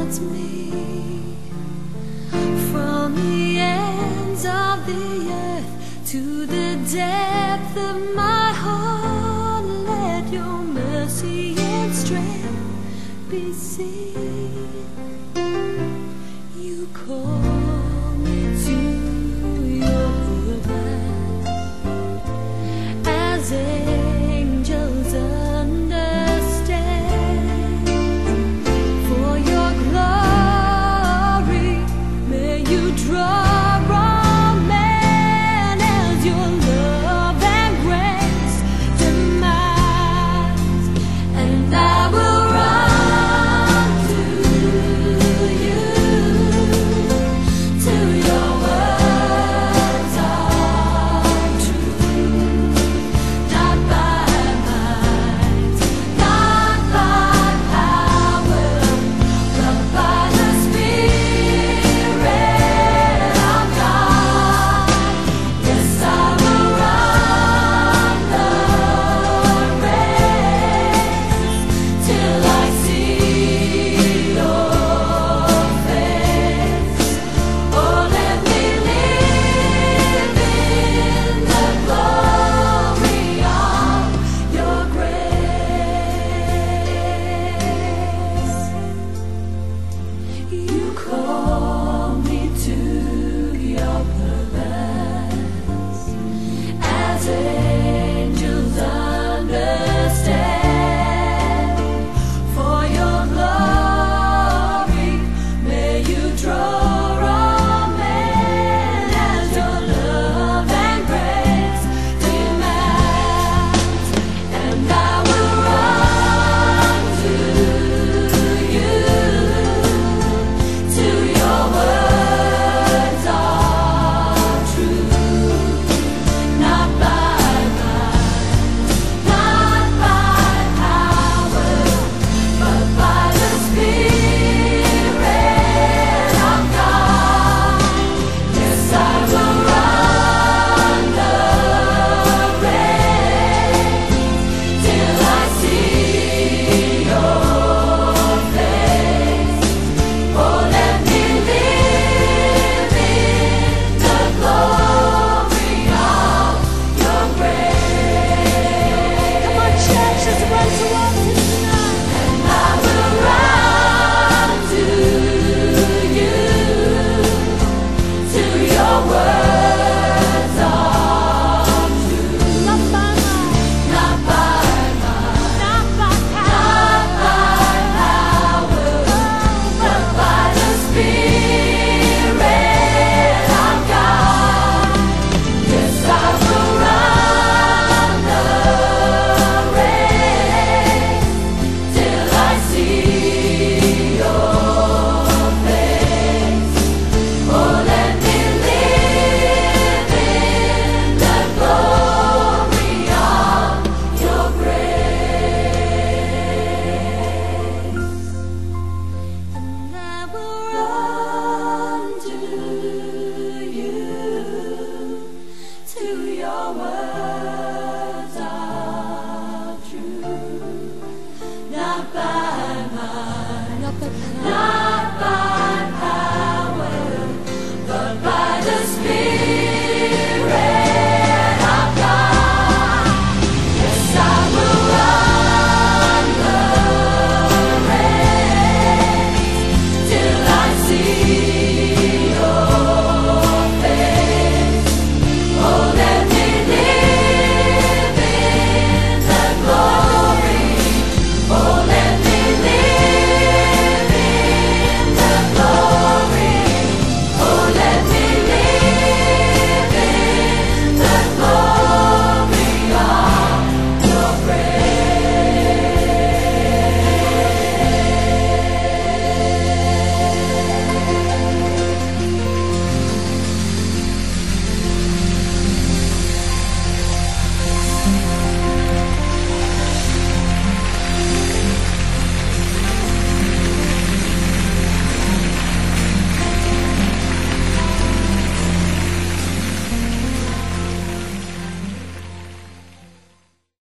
holds me from the ends of the earth to the depth of my heart. Let your mercy and strength be seen. You call me to your purpose as angels understand. For your glory, may you draw all men as your love and grace demands. And I will run to you, to your words are true. Not by might, not by power, but by the Spirit of God. Yes, I will run the race till I see your face. Oh, let me live in the glory of your grace. You call me to your purpose as angels understand. For your glory, may you draw all men as your love and grace demands. And I will run to you, to your words are true. Not by might, not by power, but by the Spirit of God. Yes, I will run the race till I see your face. Oh, let me live in the glory of your grace. Come on, church, let's run towards it tonight. And I will run to you, to your words are true. Not by might, not by power, but by the Spirit of God. Yes, I will run the race till I see your face. Oh, let me live in the glory of your grace. And I will run to you, to your words are true. Not by might, not by power,